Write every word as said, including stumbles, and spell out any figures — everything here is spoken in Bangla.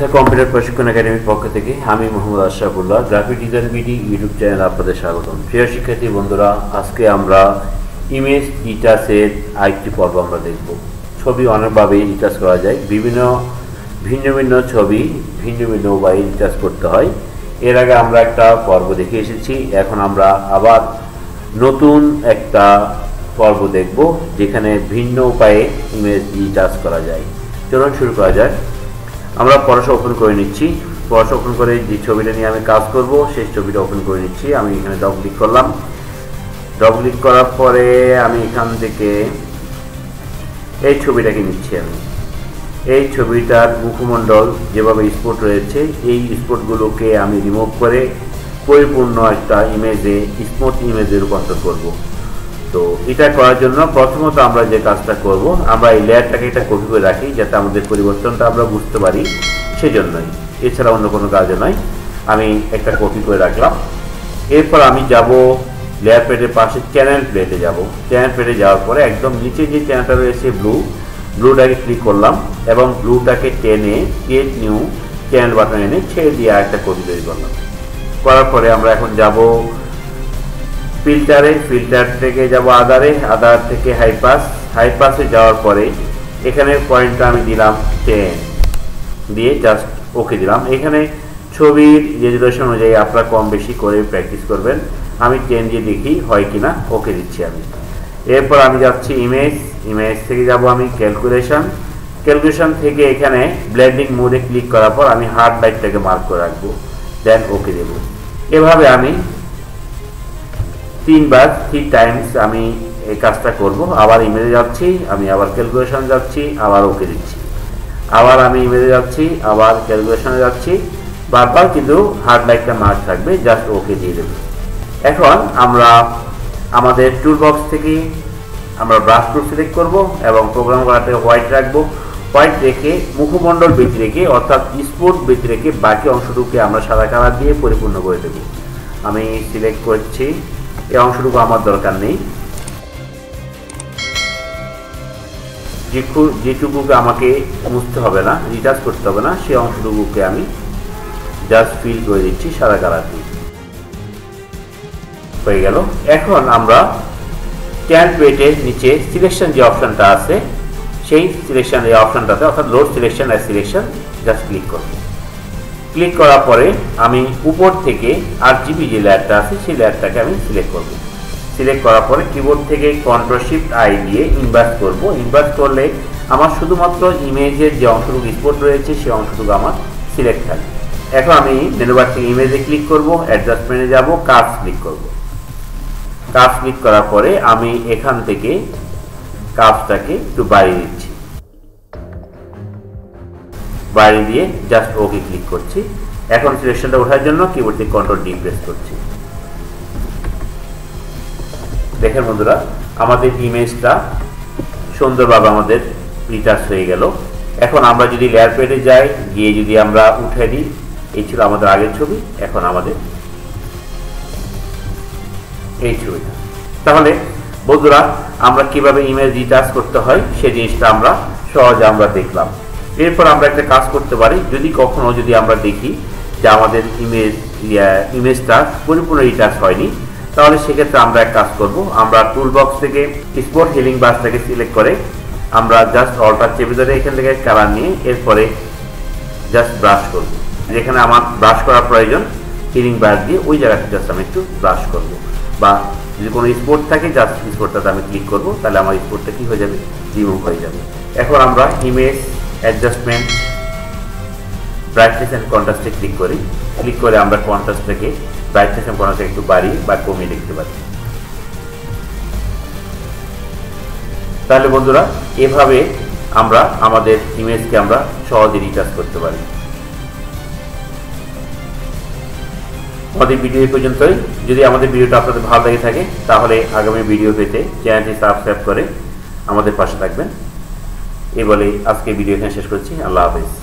আনসার কম্পিউটার প্রশিক্ষণ একাডেমির পক্ষ থেকে আমি Mohammad Ashrafullah graphic design BD YouTube channel আপনাদের স্বাগতম। প্রিয় শিক্ষার্থী বন্ধুরা, আজকে আমরা ইমেজ ইটাসের আরেকটি পর্ব আমরা দেখব। ছবি অনেকভাবে ইটাস করা যায়, বিভিন্ন ভিন্ন ভিন্ন ছবি ভিন্ন ভিন্ন উপায়ে ইটাস করতে হয়। এর আগে আমরা একটা পর্ব দেখে এসেছি, এখন আমরা আবার নতুন একটা পর্ব দেখব যেখানে ভিন্ন উপায়ে ইমেজ ইটাস করা যায়। চলুন শুরু করা যায়। আমরা পড়াশোনা ওপেন করে নিচ্ছি। পড়াশোনা ওপেন করে যে ছবিটা নিয়ে আমি কাজ করব সেই ছবিটা ওপেন করে নিচ্ছি। আমি এখানে ডবল ক্লিক করলাম। ডবল ক্লিক করার পরে আমি এখান থেকে এই ছবিটাকে নিচ্ছি। আমি এই ছবিটার মুখমণ্ডল যেভাবে স্পট রয়েছে এই স্পটগুলোকে আমি রিমুভ করে পরিপূর্ণ একটা ইমেজে স্মুথ ইমেজে রূপান্তর করব। তো এটা করার জন্য প্রথমত আমরা যে কাজটা করব, আমরা এই লেয়ারটাকে একটা কপি করে রাখি যাতে আমাদের পরিবর্তনটা আমরা বুঝতে পারি, সেজন্যই, এছাড়া অন্য কোনো কাজে নয়। আমি একটা কপি করে রাখলাম। এরপর আমি যাব লেয়ার প্যাডের পাশে চ্যানেল প্লেটে যাব। চ্যানেল প্লেটে যাওয়ার পরে একদম নিচে যে চ্যানেলটা রয়েছে ব্লু, ব্লুটাকে ক্লিক করলাম এবং ব্লুটাকে টেনে ক্রিয়েট নিউ চ্যানেল বাটন এনে ছেড়ে দিয়ে একটা কপি তৈরি করলাম। করার পরে আমরা এখন যাব ফিল্টারে, ফিল্টার থেকে যাব আদারে, আদার থেকে হাইপাস, হাইপাসে যাওয়ার পরে এখানে পয়েন্টটা আমি দিলাম টেন দিয়ে জাস্ট ওকে দিলাম। এখানে ছবির রেজুলেশন অনুযায়ী আপনারা কম বেশি করে প্র্যাকটিস করবেন। আমি টেন দিয়ে দেখি হয় কিনা, ওকে দিচ্ছি আমি। এরপর আমি যাচ্ছি ইমেজ, ইমেজ থেকে যাব আমি ক্যালকুলেশন, ক্যালকুলেশন থেকে এখানে ব্লেন্ডিং মোডে ক্লিক করার পর আমি হার্ড লাইটটাকে মার্ক করে রাখবো, দেন ওকে দেব। এভাবে আমি তিনবার থ্রি টাইমস আমি এই কাজটা করব। আবার ইমেজে যাচ্ছি, আমি আবার ক্যালকুলেশন যাচ্ছি, আবার ওকে দিচ্ছি, আবার আমি ইমেজে যাচ্ছি, আবার ক্যালকুলেশনে যাচ্ছি, বারবার কিন্তু হার্ড লাইটটা মার্ক থাকবে, জাস্ট ওকে দিয়ে দেব। এখন আমরা আমাদের টুল বক্স থেকে আমরা ব্রাশ টুল সিলেক্ট করব এবং প্রোগ্রাম করাতে হোয়াইট রাখবো। হোয়াইট রেখে মুখমণ্ডল বেঁচে রেখে অর্থাৎ স্পট বেঁচে রেখে বাকি অংশটুকুকে আমরা সাদা কালার দিয়ে পরিপূর্ণ করে দেব। আমি সিলেক্ট করছি, এই অংশটুকু আমার দরকার নেই। যেটুকুকে আমাকে মুছতে হবে না, রিটাচ করতে হবে না, সেই অংশটুকুকে আমি জাস্ট ফিল করে দিচ্ছি সাদা কালার দিয়ে। হয়ে গেল। এখন আমরা চ্যানেল প্লেটের নিচে সিলেকশন যে অপশনটা আছে সেই সিলেকশন এই অপশনটাতে অর্থাৎ লোড সিলেকশন আর সিলেকশন জাস্ট ক্লিক করব। ক্লিক করার পরে আমি উপর থেকে আর জিবি যে লেয়ারটা আছে সেই লেয়ারটাকে আমি সিলেক্ট করব। সিলেক্ট করার পরে কিবোর্ড থেকে কন্ট্রোল শিফট আই দিয়ে ইনভার্ট করব। ইনভার্ট করলে আমার শুধুমাত্র ইমেজের যে অংশটুকু স্পট রয়েছে সেই অংশটুকু আমার সিলেক্ট থাকবে। এখন আমি মেনুবার থেকে ইমেজে ক্লিক করব, অ্যাডজাস্টমেন্টে যাব, কার্ভ ক্লিক করব। কার্ভ ক্লিক করার পরে আমি এখান থেকে কার্ভটাকে একটু বাড়িয়ে দিচ্ছি, বাড়িয়ে দিয়ে জাস্ট ওকে ক্লিক করছি। এখন সিলেকশনটা ওঠার জন্য কিবোর্ড থেকে কন্ট্রোল ডি প্রেস করছি। দেখেন বন্ধুরা, আমাদের ইমেজটা সুন্দরভাবে আমাদের রিটাচ হয়ে গেল। এখন আমরা যদি লেয়ার প্যাডে যাই, গিয়ে যদি আমরা উঠে দিই, এই ছিল আমাদের আগের ছবি, এখন আমাদের এই ছবিটা। তাহলে বন্ধুরা, আমরা কিভাবে ইমেজ রিটাচ করতে হয় সেই জিনিসটা আমরা সহজে আমরা দেখলাম। এরপর আমরা একটা কাজ করতে পারি, যদি কখনো যদি আমরা দেখি যে আমাদের ইমেজ ইমেজটা পরিপূর্ণ রিটাচ হয়নি, তাহলে সেক্ষেত্রে আমরা এক কাজ করব। আমরা টুল বক্স থেকে স্পট হিলিং ব্রাশটাকে সিলেক্ট করে আমরা জাস্ট অল্টার চেপে ধরে এখান থেকে কালার নিয়ে এরপরে জাস্ট ব্রাশ করব। যেখানে আমার ব্রাশ করার প্রয়োজন হিলিং ব্রাশ দিয়ে ওই জায়গাটা জাস্ট আমি একটু ব্রাশ করব। বা যদি কোনো স্পট থাকে জাস্ট স্পটটাতে আমি ক্লিক করব, তাহলে আমার স্পটটা কি হয়ে যাবে, রিমুভ হয়ে যাবে। এখন আমরা ইমেজ অ্যাডজাস্টমেন্ট ব্রাইটনেস অ্যান্ড কন্ট্রাস্টে ক্লিক করি। ক্লিক করে আমরা কন্ট্রাস্টটাকে ব্রাইটনেস অ্যান্ড কন্ট্রাস্টে একটু বাড়িয়ে বা কমিয়ে লিখতে পারি। তাহলে বন্ধুরা, এভাবে আমরা আমাদের ইমেজকে আমরা সহজে রিটাচ করতে পারি। আমাদের ভিডিও এই পর্যন্তই। যদি আমাদের ভিডিওটা আপনাদের ভালো লেগে থাকে তাহলে আগামী ভিডিও পেতে চ্যানেলটি সাবস্ক্রাইব করে আমাদের পাশে থাকবেন। এই বলে আজকে ভিডিও এখানে শেষ করছি। আল্লাহ হাফেজ।